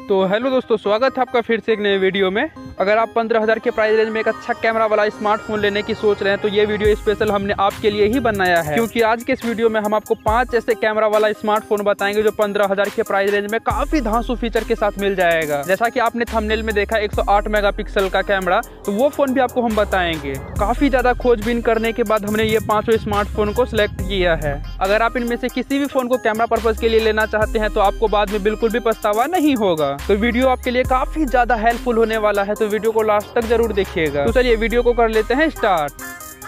तो हेलो दोस्तों, स्वागत है आपका फिर से एक नए वीडियो में। अगर आप 15,000 के प्राइस रेंज में एक अच्छा कैमरा वाला स्मार्टफोन लेने की सोच रहे हैं तो ये वीडियो स्पेशल हमने आपके लिए ही बनाया है, क्योंकि आज के इस वीडियो में हम आपको 5 ऐसे कैमरा वाला स्मार्टफोन बताएंगे जो 15,000 के प्राइस रेंज में काफी धांसू फीचर के साथ मिल जाएगा। जैसा कि आपने थंबनेल में देखा 108 मेगापिक्सल का कैमरा, तो वो फोन भी आपको हम बताएंगे। काफी ज्यादा खोजबीन करने के बाद हमने ये 5 स्मार्टफोन को सिलेक्ट किया है। अगर आप इनमें से किसी भी फोन को कैमरा पर्पज के लिए लेना चाहते हैं तो आपको बाद में बिल्कुल भी पछतावा नहीं होगा। तो वीडियो आपके लिए काफी ज्यादा हेल्पफुल होने वाला है, तो वीडियो को लास्ट तक जरूर देखिएगा। तो चलिए वीडियो को कर लेते हैं स्टार्ट।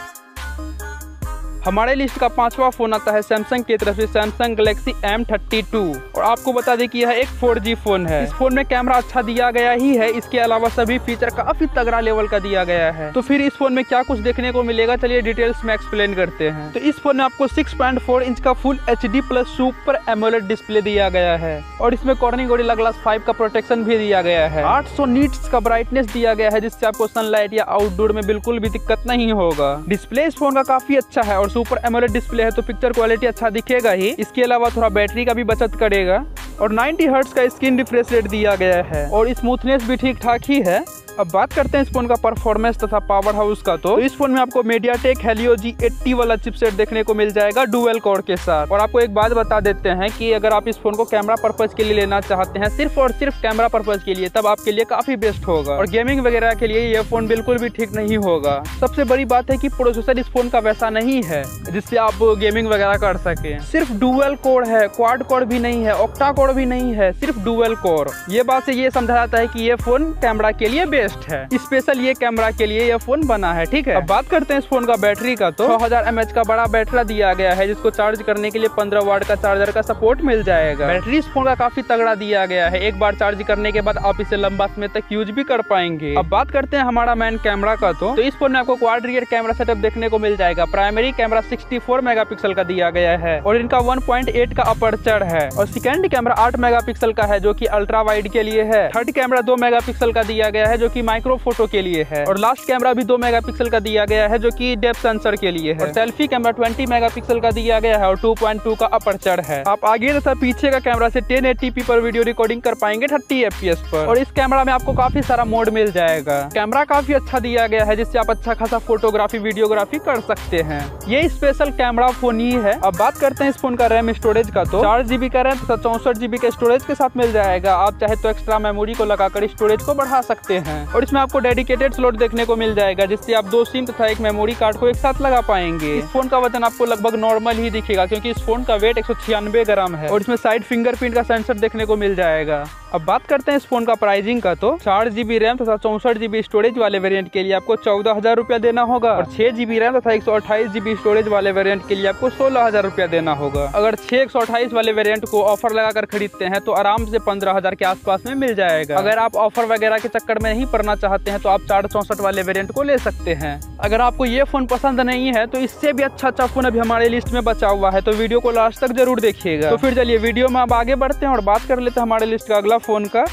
हमारे लिस्ट का 5वां फोन आता है सैमसंग की तरफ से सैमसंग गैलेक्सी M32, और आपको बता दें कि यह एक 4G फोन है। इस फोन में कैमरा अच्छा दिया गया ही है, इसके अलावा सभी फीचर काफी तगड़ा लेवल का दिया गया है। तो फिर इस फोन में क्या कुछ देखने को मिलेगा, चलिए डिटेल्स में एक्सप्लेन करते हैं। तो इस फोन में आपको 6.4 इंच का full HD plus super AMOLED display दिया गया है, और इसमें कॉर्निंग गोरिल्ला ग्लास 5 का प्रोटेक्शन भी दिया गया है। 800 नीट्स का ब्राइटनेस दिया गया है, जिससे आपको सनलाइट या आउटडोर में बिल्कुल भी दिक्कत नहीं होगा। डिस्प्ले इस फोन का काफी अच्छा है और सुपर एमोलेड डिस्प्ले है तो पिक्चर क्वालिटी अच्छा दिखेगा ही। इसके अलावा थोड़ा बैटरी का भी बचत करेगा, और 90 हर्ट्ज का स्क्रीन रिफ्रेश रेट दिया गया है, और स्मूथनेस भी ठीक ठाक ही है। अब बात करते हैं इस फोन का परफॉर्मेंस तथा पावर हाउस का। तो इस फोन में आपको MediaTek Helio G80 वाला चिपसेट देखने को मिल जाएगा डुअल कोर के साथ। और आपको एक बात बता देते हैं कि अगर आप इस फोन को कैमरा पर्पज के लिए लेना चाहते हैं, सिर्फ और सिर्फ कैमरा पर्पज के लिए, तब आपके लिए काफी बेस्ट होगा। और गेमिंग वगैरह के लिए यह फोन बिल्कुल भी ठीक नहीं होगा। सबसे बड़ी बात है कि प्रोसेसर इस फोन का वैसा नहीं है जिससे आप गेमिंग वगैरह कर सके। सिर्फ डुअल कोर है, क्वाड कोर भी नहीं है, ऑक्टा कोर भी नहीं है, सिर्फ डुअल कोर। ये बात से ये समझा जाता है कि ये फोन कैमरा के लिए बेस्ट है, स्पेशल ये कैमरा के लिए यह फोन बना है। ठीक है, अब बात करते हैं इस फोन का बैटरी का। तो 6000 mAh का बड़ा बैटरी दिया गया है, जिसको चार्ज करने के लिए 15 वाट का चार्जर का सपोर्ट मिल जाएगा। बैटरी इस फोन का काफी तगड़ा दिया गया है, एक बार चार्ज करने के बाद आप इसे लंबा समय तक यूज भी कर पाएंगे। अब बात करते हैं हमारा मेन कैमरा का। तो इस फोन में आपको क्वाड रियर कैमरा सेटअप देखने को मिल जाएगा। प्राइमरी कैमरा 64 मेगापिक्सल का दिया गया है, और इनका 1.8 का अपर्चर है, और सेकेंड कैमरा 8 मेगापिक्सल का है जो कि अल्ट्रा वाइड के लिए है। थर्ड कैमरा 2 मेगापिक्सल का दिया गया है जो कि माइक्रो फोटो के लिए है, और लास्ट कैमरा भी 2 मेगापिक्सल का दिया गया है जो कि डेप्थ सेंसर के लिए है। और सेल्फी कैमरा 20 मेगापिक्सल का दिया गया है और 2.2 का अपर्चर है। आप आगे तथा पीछे का कैमरा से 1080p पर वीडियो रिकॉर्डिंग कर पाएंगे 30 FPS पर। और इस कैमरा में आपको काफी सारा मोड मिल जाएगा। कैमरा काफी अच्छा दिया गया है, जिससे आप अच्छा खासा फोटोग्राफी वीडियोग्राफी कर सकते हैं। ये स्पेशल कैमरा फोन ही है। अब बात करते हैं इस फोन का रैम स्टोरेज का। तो 4GB का रैम तथा 64GB के स्टोरेज के साथ मिल जाएगा। आप चाहे तो एक्स्ट्रा मेमोरी को लगाकर स्टोरेज को बढ़ा सकते हैं, और इसमें आपको डेडिकेटेड स्लॉट देखने को मिल जाएगा, जिससे आप 2 सिम तथा एक मेमोरी कार्ड को एक साथ लगा पाएंगे। इस फोन का वजन आपको लगभग नॉर्मल ही दिखेगा, क्योंकि इस फोन का वेट 196 ग्राम है, और इसमें साइड फिंगरप्रिंट का सेंसर देखने को मिल जाएगा। अब बात करते हैं इस फोन का प्राइसिंग का। तो 4GB रैम तथा 64GB स्टोरेज वाले वेरिएंट के लिए आपको 14,000 रुपया देना होगा, और 6GB रैम तथा 128GB स्टोरेज वाले वेरिएंट के लिए आपको 16,000 रुपया देना होगा। अगर 6/128 वाले वेरिएंट को ऑफर लगाकर खरीदते हैं तो आराम से 15,000 के आसपास में मिल जाएगा। अगर आप ऑफर वगैरह के चक्कर में नहीं पड़ना चाहते हैं तो आप 464 वाले वेरिएंट को ले सकते हैं। अगर आपको ये फोन पसंद नहीं है तो इससे भी अच्छा फोन अभी हमारे लिस्ट में बचा हुआ है, तो वीडियो को लास्ट तक जरूर देखिएगा। तो फिर चलिए वीडियो में अब आगे बढ़ते हैं और बात कर लेते हैं हमारे लिस्ट का अगला फोन का।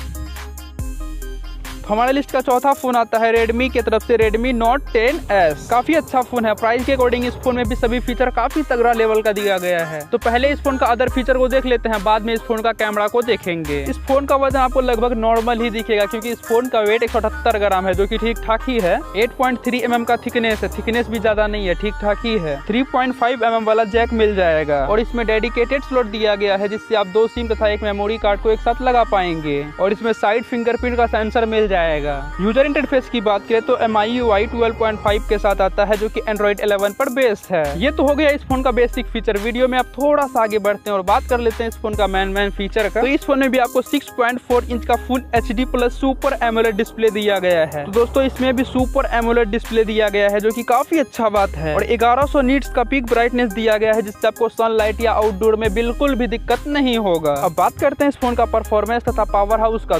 हमारे लिस्ट का चौथा फोन आता है रेडमी की तरफ से Redmi Note 10S। काफी अच्छा फोन है। प्राइस के अकॉर्डिंग इस फोन में भी सभी फीचर काफी तगड़ा लेवल का दिया गया है। तो पहले इस फोन का अदर फीचर को देख लेते हैं, बाद में इस फोन का कैमरा को देखेंगे। इस फोन का वजन आपको लगभग नॉर्मल ही दिखेगा, क्योंकि इस फोन का वेट 178 ग्राम है, जो कि ठीक ठाक ही है। 8.3 mm का थिकनेस है, थिकनेस भी ज्यादा नहीं है, ठीक ठाक ही है। 3.5 mm वाला जैक मिल जाएगा, और इसमें डेडिकेटेड स्लॉट दिया गया है, जिससे आप 2 सिम तथा एक मेमोरी कार्ड को एक साथ लगा पाएंगे। और इसमें साइड फिंगरप्रिंट का सेंसर मिल जाएगा। यूजर इंटरफेस की बात करें तो MIUI 12.5 के साथ आता है, जो कि Android 11 पर बेस्ड है। ये तो हो गया इस फोन का बेसिक फीचर। वीडियो में आप थोड़ा सा आगे बढ़ते हैं और बात कर लेते हैं इस फोन का मेन फीचर का। तो इस फोन में भी आपको 6.4 इंच का full HD plus super AMOLED display दिया गया है। तो दोस्तों इसमें भी सुपर एमोलेड डिस्प्ले दिया गया है, जो कि काफी अच्छा बात है। और 1100 नीट्स का पीक ब्राइटनेस दिया गया है, जिससे आपको सनलाइट या आउटडोर में बिल्कुल भी दिक्कत नहीं होगा। अब बात करते हैं इस फोन का परफॉर्मेंस तथा पावर हाउस का। तो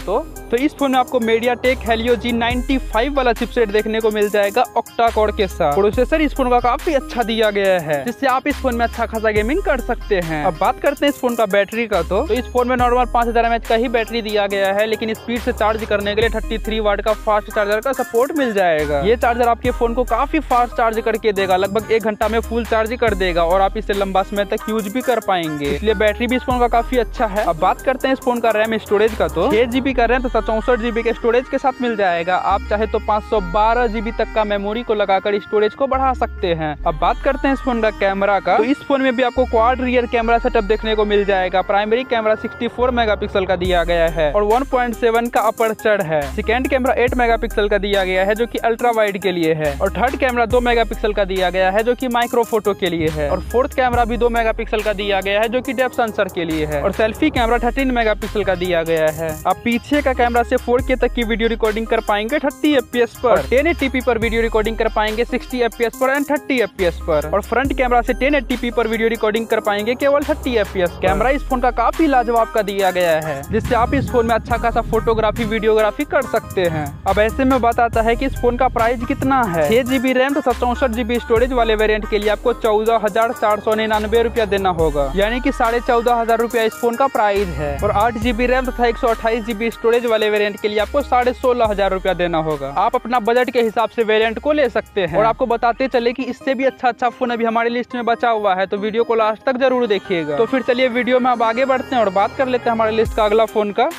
तो इस फोन में आपको MediaTek Helio G95 वाला चिपसेट देखने को मिल जाएगा ऑक्टा कोर के साथ। प्रोसेसर इस फोन का काफी अच्छा दिया गया है, जिससे आप इस फोन में अच्छा खासा गेमिंग कर सकते हैं। अब बात करते हैं इस फोन का बैटरी का, तो इस फोन में नॉर्मल 5000 mAh का ही बैटरी दिया गया है, लेकिन स्पीड से चार्ज करने के लिए 33 वाट का फास्ट चार्जर का सपोर्ट मिल जाएगा। ये चार्जर आपके फोन को काफी फास्ट चार्ज करके देगा, लगभग 1 घंटा में फुल चार्ज कर देगा और आप इसे लंबा समय तक यूज भी कर पाएंगे, इसलिए बैटरी भी इस फोन का काफी अच्छा है। अब बात करते हैं इस फोन का रैम स्टोरेज का, तो 6 GB का रैम तथा 64 GB के स्टोरेज के साथ मिल जाएगा। आप चाहे तो 512 GB तक का मेमोरी को लगाकर स्टोरेज को बढ़ा सकते हैं। अब बात करते हैं इस फोन का कैमरा का, तो इस फोन में भी आपको क्वाड रियर कैमरा सेटअप देखने को मिल जाएगा। प्राइमरी कैमरा 64 मेगापिक्सल का दिया गया है और 1.7 का अपर्चर है। सेकेंड कैमरा 8 मेगापिक्सल का दिया गया है, जो कि अल्ट्रा वाइड के लिए है, और थर्ड कैमरा 2 मेगापिक्सल का दिया गया है, जो कि माइक्रो फोटो के लिए है, और फोर्थ कैमरा भी 2 मेगापिक्सल का दिया गया है, जो कि डेप्थ सेंसर के लिए है, और सेल्फी कैमरा 13 मेगापिक्सल का दिया गया है। आप पीछे का कैमरा से 4K तक की वीडियो रिकॉर्डिंग कर पाएंगे 30 FPS पर, 1080p पर वीडियो रिकॉर्डिंग कर पाएंगे 60 FPS पर एंड 30 FPS पर, और फ्रंट कैमरा से 1080p पर वीडियो रिकॉर्डिंग कर पाएंगे केवल 30 FPS। कैमरा इस फोन का काफी लाजवाब का दिया गया है, जिससे आप इस फोन में अच्छा खासा फोटोग्राफी वीडियोग्राफी कर सकते हैं। अब ऐसे में बात आता है कि इस फोन का प्राइस कितना है। 6 GB रैम तथा 64 GB स्टोरेज वाले वेरिएंट के लिए आपको 14,499 रुपया देना होगा, यानी कि 14,500 रुपया इस फोन का प्राइस है। और 8 GB रैम तथा 128 GB स्टोरेज वाले वेरिएंट के लिए आपको 16,500 रुपया देना होगा। आप अपना बजट के हिसाब से वेरिएंट को ले सकते हैं। और आपको बताते चले कि इससे भी अच्छा फोन अभी हमारी लिस्ट में बचा हुआ है, तो वीडियो को लास्ट तक जरूर देखिएगा। तो फिर चलिए वीडियो में अब आगे बढ़ते हैं और बात कर लेते हैं हमारे लिस्ट का अगला फोन का।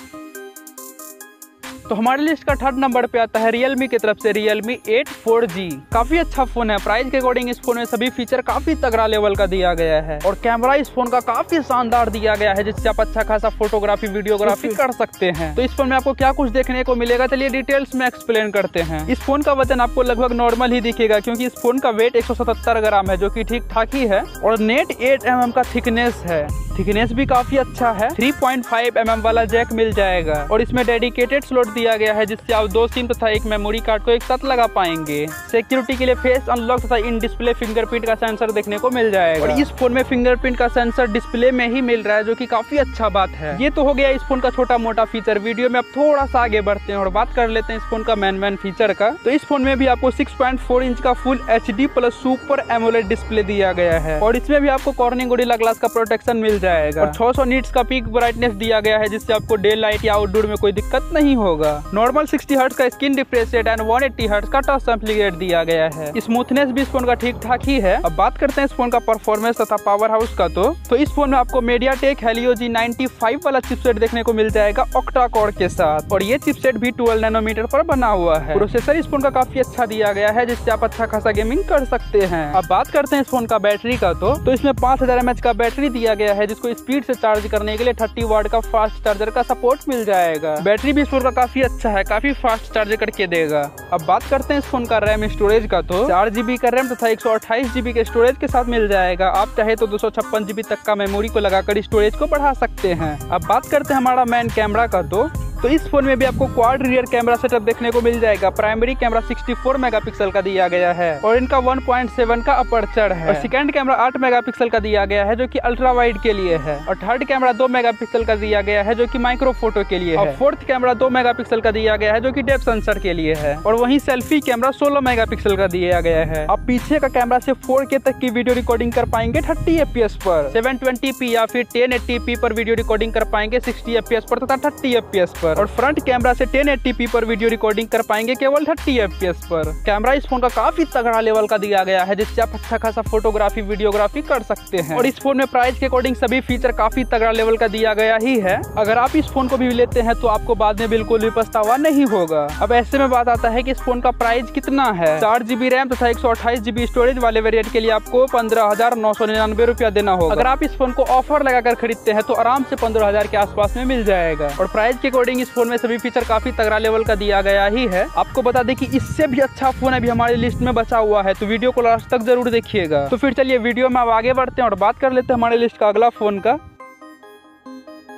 तो हमारे लिस्ट का 3rd नंबर पे आता है Realme की तरफ से Realme 8 4G। काफी अच्छा फोन है, प्राइस के अकॉर्डिंग इस फोन में सभी फीचर काफी तगड़ा लेवल का दिया गया है, और कैमरा इस फोन का काफी शानदार दिया गया है, जिससे आप अच्छा खासा फोटोग्राफी वीडियोग्राफी कर सकते हैं। तो इस फोन में आपको क्या कुछ देखने को मिलेगा, चलिए डिटेल्स में एक्सप्लेन करते हैं। इस फोन का वजन आपको लगभग नॉर्मल ही दिखेगा, क्योंकि इस फोन का वेट 177 ग्राम है, जो कि ठीक ठाक ही है, और नेट 8 mm का थिकनेस है। थिकनेस भी काफी अच्छा है। 3.5 mm वाला जैक मिल जाएगा, और इसमें डेडिकेटेड स्लॉट दिया गया है, जिससे आप 2 सिम तथा एक मेमोरी कार्ड को एक साथ लगा पाएंगे। सिक्योरिटी के लिए फेस अनलॉक तथा इन डिस्प्ले फिंगरप्रिंट का सेंसर देखने को मिल जाएगा, और इस फोन में फिंगरप्रिंट का सेंसर डिस्प्ले में ही मिल रहा है, जो कि काफी अच्छा बात है। ये तो हो गया इस फोन का छोटा मोटा फीचर। वीडियो में अब थोड़ा सा आगे बढ़ते हैं और बात कर लेते हैं इस फोन का मेन फीचर का। तो इस फोन में भी आपको 6.4 इंच का full HD plus super AMOLED display दिया गया है, और इसमें भी आपको कॉर्निंग गोरिल्ला ग्लास का प्रोटेक्शन मिल जाएगा, और 600 नीट्स का पीक ब्राइटनेस दिया गया है, जिससे आपको डे लाइट या आउटडोर में कोई दिक्कत नहीं होगा। नॉर्मल 60 हर्ट्ज का screen refresh rate and 180 hertz का टच सैंपलिंग रेट दिया गया है। स्मूथनेस भी इस फोन का ठीक ठाक ही है। अब बात करते हैं इस फोन का परफॉर्मेंस तथा पावर हाउस का, तो इस फोन में आपको MediaTek Helio G95 वाला चिपसेट देखने को मिल जाएगा ऑक्टा कोर के साथ, और ये चिपसेट भी 12 नैनोमीटर पर बना हुआ है। प्रोसेसर इस फोन का काफी अच्छा दिया गया है, जिससे आप अच्छा खासा गेमिंग कर सकते हैं। अब बात करते हैं इस फोन का बैटरी का, तो इसमें 5000 mAh का बैटरी दिया गया है, जिसको स्पीड से चार्ज करने के लिए 30 वाट का फास्ट चार्जर का सपोर्ट मिल जाएगा। बैटरी भी इस फोन का काफी अच्छा है, काफी फास्ट चार्ज करके देगा। अब बात करते हैं इस फोन का रैम स्टोरेज का, तो 4 GB का रैम तथा 128 GB के स्टोरेज के साथ मिल जाएगा। आप चाहे तो 256 GB तक का मेमोरी को लगाकर स्टोरेज को बढ़ा सकते हैं। अब बात करते हैं हमारा मेन कैमरा का, तो इस फोन में भी आपको क्वाड रियर कैमरा सेटअप देखने को मिल जाएगा। प्राइमरी कैमरा 64 मेगापिक्सल का दिया गया है, और इनका 1.7 का अपर्चर है, और सेकंड कैमरा 8 मेगापिक्सल का दिया गया है, जो कि अल्ट्रा वाइड के लिए है, और थर्ड कैमरा 2 मेगापिक्सल का दिया गया है, जो कि माइक्रो फोटो के लिए है, और फोर्थ कैमरा 2 मेगापिक्सल का दिया गया है, जो कि डेप्थ सेंसर के लिए है, और वहीं सेल्फी कैमरा 16 मेगापिक्सल का दिया गया है। आप पीछे का कैमरा से 4K तक की वीडियो रिकॉर्डिंग कर पाएंगे 30 FPS पर, 720p या फिर 1080p पर वीडियो रिकॉर्डिंग कर पाएंगे 60 FPS पर तथा 30 FPS पर, और फ्रंट कैमरा से 1080p पर वीडियो रिकॉर्डिंग कर पाएंगे केवल 30 FPS पर। कैमरा इस फोन का काफी तगड़ा लेवल का दिया गया है, जिससे आप अच्छा खासा फोटोग्राफी वीडियोग्राफी कर सकते हैं, और इस फोन में प्राइस के अकॉर्डिंग सभी फीचर काफी तगड़ा लेवल का दिया गया ही है। अगर आप इस फोन को भी लेते हैं तो आपको बाद में बिल्कुल भी पछतावा नहीं होगा। अब ऐसे में बात आता है कि इस फोन का प्राइस कितना है। 4 GB रैम तथा 128 GB स्टोरेज वाले वेरिएंट के लिए आपको 15,999 रुपया देना होगा। अगर आप इस फोन को ऑफर लगाकर खरीदते हैं तो आराम से 15,000 के आसपास में मिल जाएगा, और प्राइस के अकॉर्डिंग इस फोन में सभी फीचर काफी तगड़ा लेवल का दिया गया ही है। आपको बता दें कि इससे भी अच्छा फोन अभी हमारी लिस्ट में बचा हुआ है, तो वीडियो को लास्ट तक जरूर देखिएगा। तो फिर चलिए वीडियो में अब आगे बढ़ते हैं और बात कर लेते हैं हमारे लिस्ट का अगला फोन का।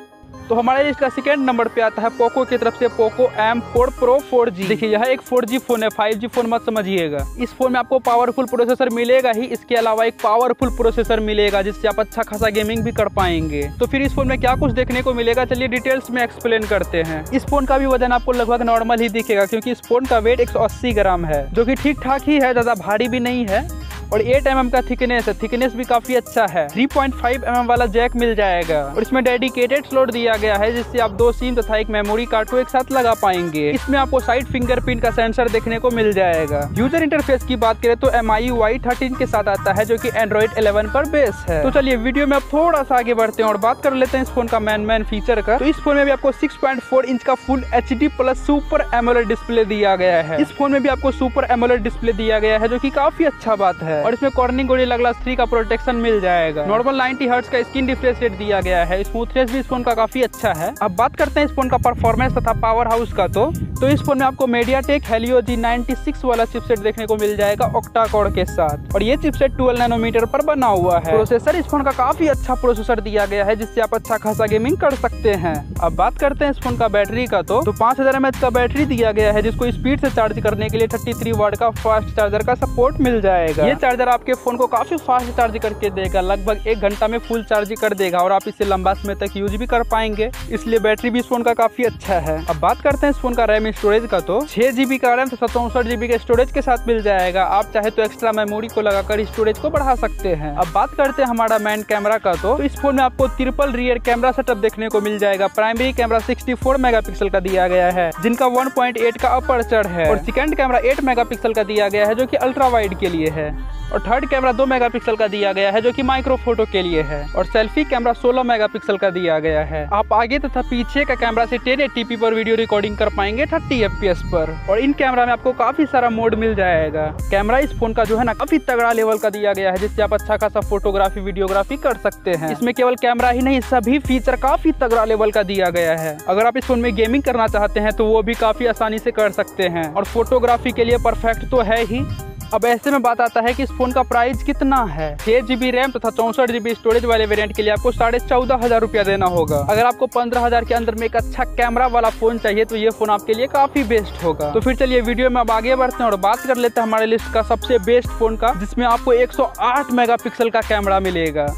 तो हमारे लिस्ट का सेकंड नंबर पे आता है पोको की तरफ से पोको M4 Pro 4G। देखिए यह एक 4G फोन है, 5G फोन मत समझिएगा। इस फोन में आपको पावरफुल प्रोसेसर मिलेगा ही, इसके अलावा एक पावरफुल प्रोसेसर मिलेगा जिससे आप अच्छा खासा गेमिंग भी कर पाएंगे। तो फिर इस फोन में क्या कुछ देखने को मिलेगा, चलिए डिटेल्स में एक्सप्लेन करते हैं। इस फोन का भी वजन आपको लगभग नॉर्मल ही दिखेगा क्योंकि इस फोन का वेट 180 ग्राम है, जो कि ठीक ठाक ही है, ज्यादा भारी भी नहीं है। और 8 mm का थिकनेस है, थिकनेस भी काफी अच्छा है। 3.5 mm वाला जैक मिल जाएगा और इसमें डेडिकेटेड स्लॉट दिया गया है जिससे आप 2 सिम तथा एक मेमोरी कार्ड को एक साथ लगा पाएंगे। इसमें आपको साइड फिंगरप्रिंट का सेंसर देखने को मिल जाएगा। यूजर इंटरफेस की बात करें तो MIUI 13 के साथ आता है जो कि Android 11 पर बेस है। तो चलिए वीडियो में अब थोड़ा सा आगे बढ़ते हैं और बात कर लेते हैं इस फोन का मेन फीचर का। तो इस फोन में भी आपको 6.4 इंच का full HD plus super AMOLED display दिया गया है। इस फोन में भी आपको सुपर एमोलेड डिस्प्ले दिया गया है जो कि काफी अच्छा बात है। और इसमें कॉर्निंग गोरिल्ला ग्लास 3 का प्रोटेक्शन मिल जाएगा। नॉर्मल 90 हर्ट्ज का स्क्रीन रिफ्रेश रेट दिया गया है। स्मूथनेस भी इस फोन का काफी अच्छा है। अब बात करते हैं इस फोन का परफॉर्मेंस तथा पावर हाउस का। तो इस फोन में आपको MediaTek Helio G96 वाला चिपसेट देखने को मिल जाएगा ऑक्टा कोर के साथ, और ये चिपसेट 12 नैनोमीटर पर बना हुआ है। प्रोसेसर इस फोन का काफी अच्छा प्रोसेसर दिया गया है जिससे आप अच्छा खासा गेमिंग कर सकते हैं। अब बात करते हैं इस फोन का बैटरी का। तो 5000 mAh का बैटरी दिया गया है जिसको स्पीड से चार्ज करने के लिए 33 वाट का फास्ट चार्जर का सपोर्ट मिल जाएगा। ये चार्जर आपके फोन को काफी फास्ट चार्ज करके देगा, लगभग 1 घंटा में फुल चार्ज कर देगा और आप इसे लंबा समय तक यूज भी कर पाएंगे, इसलिए बैटरी भी इस फोन का काफी अच्छा है। अब बात करते हैं इस फोन का रैम स्टोरेज का। तो 6 GB का रैम तथा 64 GB के स्टोरेज के साथ मिल जाएगा। आप चाहे तो एक्स्ट्रा मेमोरी को लगाकर स्टोरेज को बढ़ा सकते हैं। अब बात करते हैं हमारा मेन कैमरा का। तो इस फोन में आपको ट्रिपल रियर कैमरा सेटअप देखने को मिल जाएगा। प्राइमरी कैमरा 64 मेगापिक्सल का दिया गया है जिनका 1.8 का अपर्चर है, और सेकंड कैमरा 8 मेगापिक्सल का दिया गया है जो कि अल्ट्रा वाइड के लिए है, और थर्ड कैमरा 2 मेगापिक्सल का दिया गया है जो कि माइक्रो फोटो के लिए है, और सेल्फी कैमरा 16 मेगापिक्सल का दिया गया है। आप आगे तथा पीछे का कैमरा से 1080p पर वीडियो रिकॉर्डिंग कर पाएंगे 30 FPS पर, और इन कैमरा में आपको काफी सारा मोड मिल जाएगा। कैमरा इस फोन का जो है ना काफी तगड़ा लेवल का दिया गया है जिससे आप अच्छा खासा फोटोग्राफी वीडियोग्राफी कर सकते हैं। इसमें केवल कैमरा ही नहीं, सभी फीचर काफी तगड़ा लेवल का दिया गया है। अगर आप इस फोन में गेमिंग करना चाहते हैं तो वो भी काफी आसानी से कर सकते हैं, और फोटोग्राफी के लिए परफेक्ट तो है ही। अब ऐसे में बात आता है कि इस फोन का प्राइस कितना है। 6 GB रैम तथा 64 GB स्टोरेज वाले वेरिएंट के लिए आपको 14,500 रुपया देना होगा। अगर आपको 15,000 के अंदर में एक अच्छा कैमरा वाला फोन चाहिए तो ये फोन आपके लिए काफी बेस्ट होगा। तो फिर चलिए वीडियो में अब आगे बढ़ते हैं और बात कर लेते हैं हमारे लिस्ट का सबसे बेस्ट फोन का, जिसमें आपको 108 मेगापिक्सल का कैमरा मिलेगा।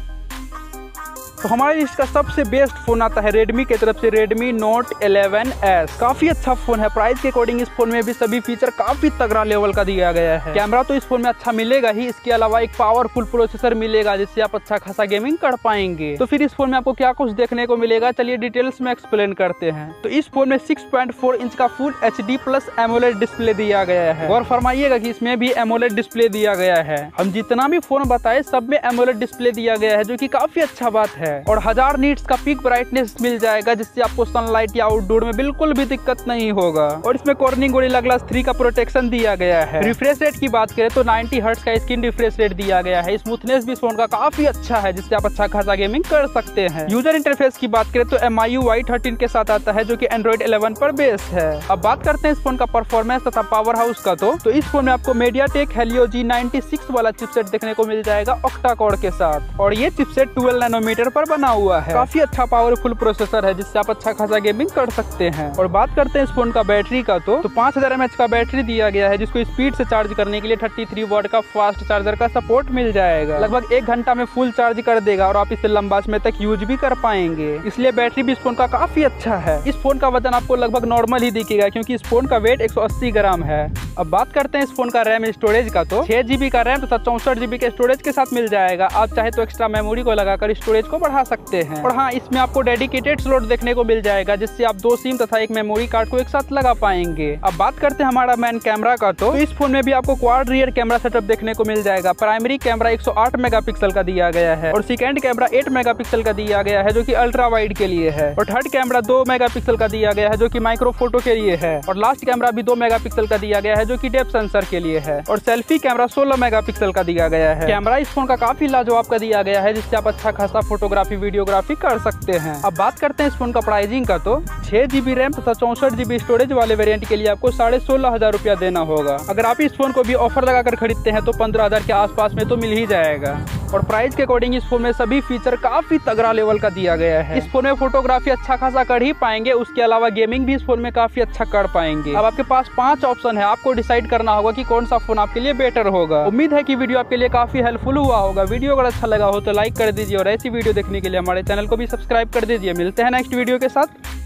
तो हमारे लिस्ट का सबसे बेस्ट फोन आता है Redmi की तरफ से Redmi Note 11S। काफी अच्छा फोन है। प्राइस के अकॉर्डिंग इस फोन में भी सभी फीचर काफी तगड़ा लेवल का दिया गया है। कैमरा तो इस फोन में अच्छा मिलेगा ही, इसके अलावा एक पावरफुल प्रोसेसर मिलेगा जिससे आप अच्छा खासा गेमिंग कर पाएंगे। तो फिर इस फोन में आपको क्या कुछ देखने को मिलेगा, चलिए डिटेल्स में एक्सप्लेन करते हैं। तो इस फोन में 6.4 इंच का full HD plus AMOLED display दिया गया है। और फरमाइएगा कि इसमें भी एमोलेड डिस्प्ले दिया गया है। हम जितना भी फोन बताए सब में एमोलेड डिस्प्ले दिया गया है जो कि काफी अच्छा बात है। और 1000 नीट्स का पीक ब्राइटनेस मिल जाएगा जिससे आपको सनलाइट या आउटडोर में बिल्कुल भी दिक्कत नहीं होगा। और इसमें कॉर्निंग गोरिल्ला ग्लास 3 का प्रोटेक्शन दिया गया है। रिफ्रेश रेट की बात करें तो 90 हर्ट्ज का स्क्रीन रिफ्रेश रेट दिया गया है। स्मूथनेस भी इस फोन का काफी अच्छा है जिससे आप अच्छा खासा गेमिंग कर सकते हैं। यूजर इंटरफेस की बात करें तो MIUI 13 के साथ आता है जो कि Android 11 पर बेस है। अब बात करते हैं इस फोन का परफॉर्मेंस तथा पावर हाउस का। तो इस फोन में आपको MediaTek Helio G96 वाला चिपसेट देखने को मिल जाएगा ऑक्टा कोर के साथ, और ये चिपसेट 12 नैनोमीटर पर बना हुआ है। काफी अच्छा पावरफुल प्रोसेसर है जिससे आप अच्छा खासा गेमिंग कर सकते हैं। और बात करते हैं इस फोन का बैटरी का। तो 5000 mAh का बैटरी दिया गया है जिसको स्पीड से चार्ज करने के लिए 33 वाट का फास्ट चार्जर का सपोर्ट मिल जाएगा। लगभग 1 घंटा में फुल चार्ज कर देगा और आप इसे लंबा समय तक यूज भी कर पाएंगे, इसलिए बैटरी भी इस फोन का काफी अच्छा है। इस फोन का वजन आपको लगभग नॉर्मल ही दिखेगा क्योंकि इस फोन का वेट 180 ग्राम है। अब बात करते हैं इस फोन का रैम स्टोरेज का। तो 6 GB का रैम तथा 64 GB के स्टोरेज के साथ मिल जाएगा। आप चाहे तो एक्स्ट्रा मेमोरी को लगाकर स्टोरेज को बढ़ा सकते हैं। और हाँ, इसमें आपको डेडिकेटेड स्लॉट देखने को मिल जाएगा जिससे आप 2 सिम तथा एक मेमोरी कार्ड को एक साथ लगा पाएंगे। अब बात करते हैं हमारा मेन कैमरा का। तो इस फोन में भी आपको क्वाड रियर कैमरा सेटअप देखने को मिल जाएगा। प्राइमरी कैमरा 108 मेगापिक्सल का दिया गया है, और सेकंड कैमरा 8 मेगापिक्सल का दिया गया है जो कि अल्ट्रा वाइड के लिए है, और थर्ड कैमरा 2 मेगापिक्सल का दिया गया है जो कि माइक्रो फोटो के लिए है, और लास्ट कैमरा भी 2 मेगापिक्सल का दिया गया है जो कि डेप्थ सेंसर के लिए है, और सेल्फी कैमरा 16 मेगापिक्सल का दिया गया है। कैमरा इस फोन का काफी लाजवाब का दिया गया है जिससे आप अच्छा खासा फोटोग्राफी वीडियोग्राफी कर सकते हैं। अब बात करते हैं इस फोन का प्राइसिंग का। तो 6 GB रैम तथा 64 GB स्टोरेज वाले वेरिएंट के लिए आपको 16,500 रुपया देना होगा। अगर आप इस फोन को भी ऑफर लगाकर खरीदते हैं तो 15,000 के आसपास में तो मिल ही जाएगा। और प्राइस के अकॉर्डिंग इस फोन में सभी फीचर काफी तगड़ा लेवल का दिया गया है। इस फोन में फोटोग्राफी अच्छा खासा कर ही पाएंगे, उसके अलावा गेमिंग भी इस फोन में काफी अच्छा कर पाएंगे। अब आपके पास 5 ऑप्शन है, आपको डिसाइड करना होगा कि कौन सा फोन आपके लिए बेटर होगा। उम्मीद है कि वीडियो आपके लिए काफी हेल्पफुल हुआ होगा। वीडियो अगर अच्छा लगा हो तो लाइक कर दीजिए और ऐसी वीडियो देखने के लिए हमारे चैनल को भी सब्सक्राइब कर दीजिए। मिलते हैं नेक्स्ट वीडियो के साथ।